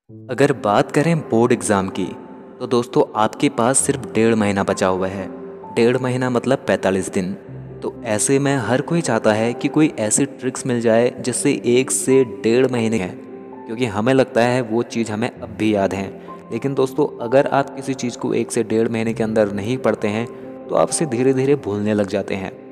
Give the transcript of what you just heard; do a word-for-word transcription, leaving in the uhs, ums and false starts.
अगर बात करें बोर्ड एग्ज़ाम की, तो दोस्तों आपके पास सिर्फ डेढ़ महीना बचा हुआ है। डेढ़ महीना मतलब पैंतालीस दिन। तो ऐसे में हर कोई चाहता है कि कोई ऐसी ट्रिक्स मिल जाए जिससे एक से डेढ़ महीने है, क्योंकि हमें लगता है वो चीज़ हमें अब भी याद है। लेकिन दोस्तों अगर आप किसी चीज़ को एक से डेढ़ महीने के अंदर नहीं पढ़ते हैं तो आप उसे धीरे धीरे भूलने लग जाते हैं।